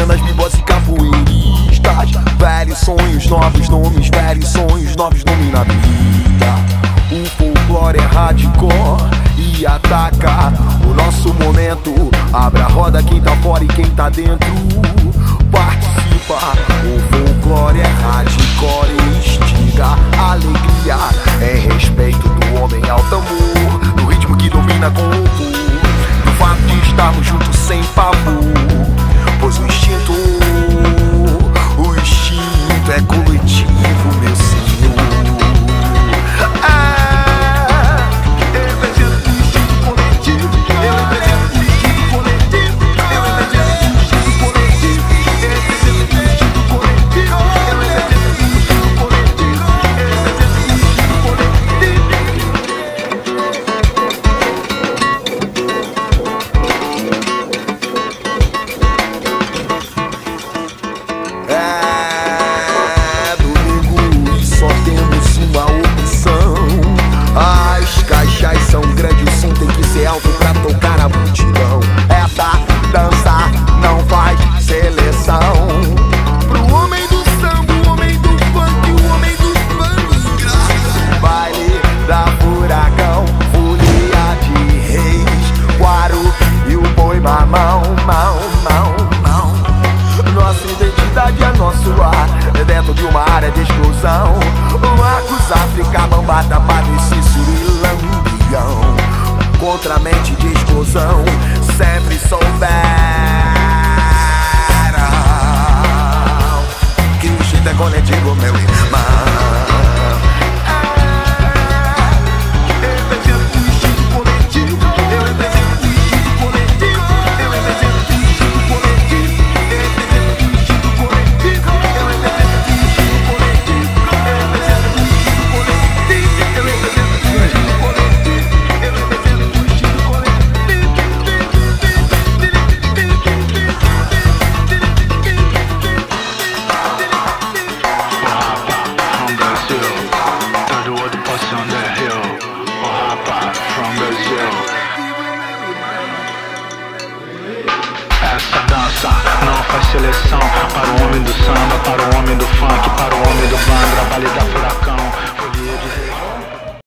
apenas bibos e capoeiristas. Velhos sonhos, novos nomes, velhos sonhos, novos nomes na vida. O folclore é hardcore e ataca o nosso momento. Abre a roda quem tá fora e quem tá dentro.